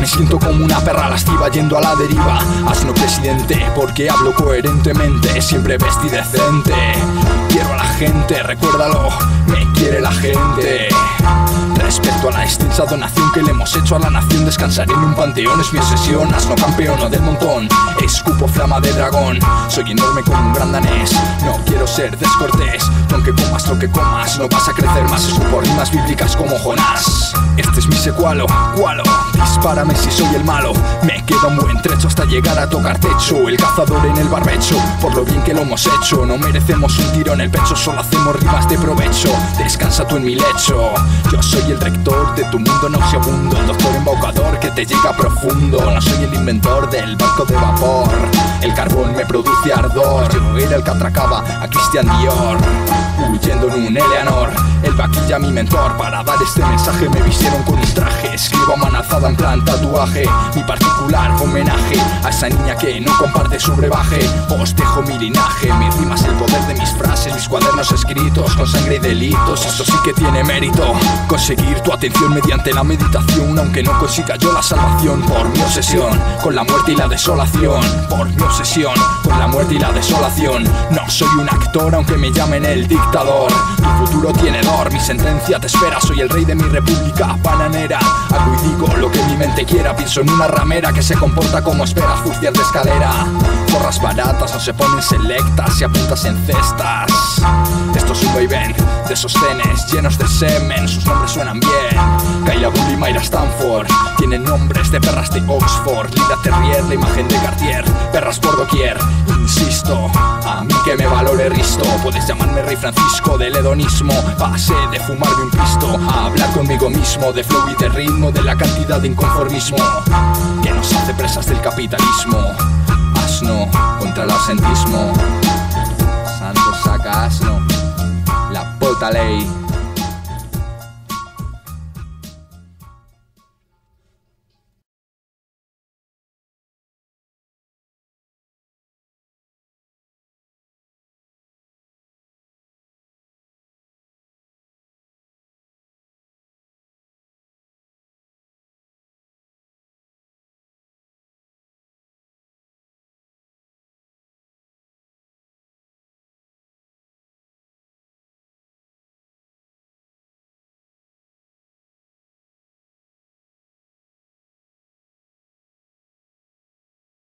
Me siento como una perra lasciva yendo a la deriva. Asno presidente, porque hablo coherentemente, siempre vestí decente. Quiero a la gente, recuérdalo, me quiere la gente. Respecto a la extensa donación que le hemos hecho a la nación, descansaré en un panteón, es mi obsesión. Asno campeón del montón, escupo flama de dragón. Soy enorme como un gran danés, no quiero ser descortés. Aunque comas lo que comas, no vas a crecer más. Escupo rimas bíblicas como Jonás. Este es mi secualo, cualo. Dispárame si soy el malo. Me queda un buen trecho hasta llegar a tocar techo. El cazador en el barbecho, por lo bien que lo hemos hecho. No merecemos un tiro en el pecho, solo hacemos rimas de provecho. Descansa tú en mi lecho. Yo soy el rector de tu mundo nauseabundo, el doctor embaucador que te llega profundo. No soy el inventor del barco de vapor, el carbón me produce ardor. Yo era el que atracaba a Christian Dior, huyendo en un Eleanor. El vaquilla mi mentor, para dar este mensaje me vistieron con un traje. Escribo a mano alzada en plan tatuaje, mi particular homenaje a esa niña que no comparte su brebaje. Os dejo mi linaje, mis rimas, el poder de mis frases, mis cuadernos escritos con sangre y delitos. Esto sí que tiene mérito, conseguir tu atención mediante la meditación. Aunque no consiga yo la salvación, por mi obsesión con la muerte y la desolación. Por mi obsesión con la muerte y la desolación. No soy un actor aunque me llamen el dictador. Tu futuro tiene dor, mi sentencia te espera. Soy el rey de mi república bananera. Hago y digo lo que mi mente quiera. Pienso en una ramera que se comporta como esperas fustiar de escalera. Zorras baratas no se ponen selectas y apuntas en cestas. Esto es un vaivén de sostenes llenos de semen. Sus nombres suenan bien, Kayla Bull y Mayra Stanford. Tienen nombres de perras de Oxford. Linda Terrier, la imagen de Cartier. Perras por doquier, insisto, a mí que me valore Risto. Puedes llamarme Rey Francisco del hedonismo. Pasé de fumarme un pisto a hablar conmigo mismo, de flow y de ritmo, de la cantidad de inconformismo que nos hace presas del capitalismo. Asno contra el ausentismo. Santos saca asno, la puta ley.